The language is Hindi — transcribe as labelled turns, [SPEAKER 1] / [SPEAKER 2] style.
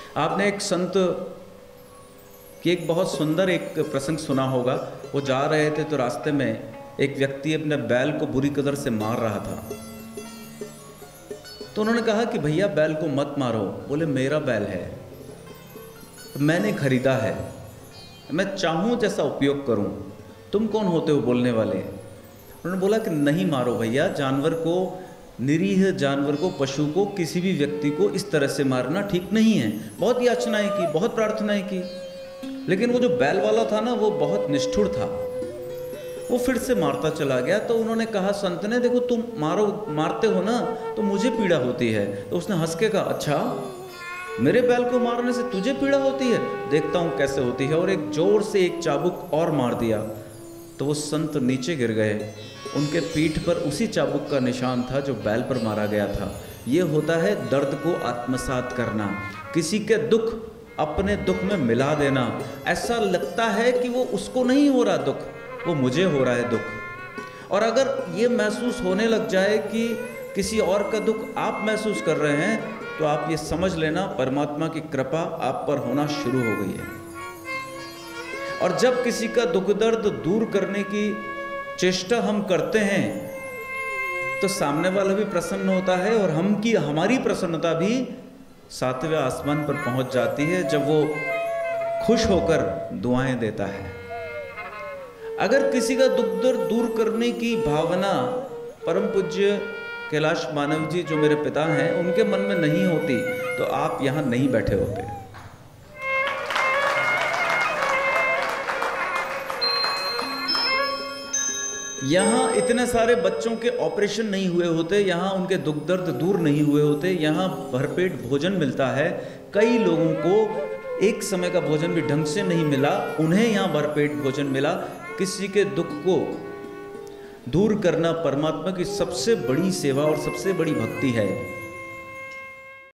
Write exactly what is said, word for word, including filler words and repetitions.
[SPEAKER 1] आपने एक संत की एक बहुत सुंदर एक प्रसंग सुना होगा। वो जा रहे थे तो रास्ते में एक व्यक्ति अपने बैल को बुरी कदर से मार रहा था। तो उन्होंने कहा कि भैया बैल को मत मारो। बोले मेरा बैल है, मैंने खरीदा है, मैं चाहूं जैसा उपयोग करूं, तुम कौन होते हो बोलने वाले। उन्होंने बोला कि नहीं मारो भैया, जानवर को, निरीह जानवर को, पशु को, किसी भी व्यक्ति को इस तरह से मारना ठीक नहीं है। बहुत याचनाएं की, बहुत प्रार्थनाएं की, लेकिन वो जो बैल वाला था ना वो बहुत निष्ठुर था। वो फिर से मारता चला गया। तो उन्होंने कहा संत ने, देखो तुम मारो मारते हो ना तो मुझे पीड़ा होती है। तो उसने हंस के कहा, अच्छा मेरे बैल को मारने से तुझे पीड़ा होती है, देखता हूँ कैसे होती है। और एक जोर से एक चाबुक और मार दिया तो वो संत नीचे गिर गए। उनके पीठ पर उसी चाबुक का निशान था जो बैल पर मारा गया था। ये होता है दर्द को आत्मसात करना, किसी के दुख अपने दुख में मिला देना। ऐसा लगता है कि वो उसको नहीं हो रहा दुख, वो मुझे हो रहा है दुख। और अगर ये महसूस होने लग जाए कि किसी और का दुख आप महसूस कर रहे हैं तो आप ये समझ लेना परमात्मा की कृपा आप पर होना शुरू हो गई है। और जब किसी का दुख दर्द दूर करने की चेष्टा हम करते हैं तो सामने वाला भी प्रसन्न होता है और हम की हमारी प्रसन्नता भी सातवें आसमान पर पहुंच जाती है जब वो खुश होकर दुआएं देता है। अगर किसी का दुख दर्द दूर करने की भावना परम पूज्य कैलाश मानव जी जो मेरे पिता हैं उनके मन में नहीं होती तो आप यहाँ नहीं बैठे होते। यहाँ इतने सारे बच्चों के ऑपरेशन नहीं हुए होते, यहाँ उनके दुख दर्द दूर नहीं हुए होते, यहाँ भरपेट भोजन मिलता है। कई लोगों को एक समय का भोजन भी ढंग से नहीं मिला, उन्हें यहाँ भरपेट भोजन मिला। किसी के दुख को दूर करना परमात्मा की सबसे बड़ी सेवा और सबसे बड़ी भक्ति है।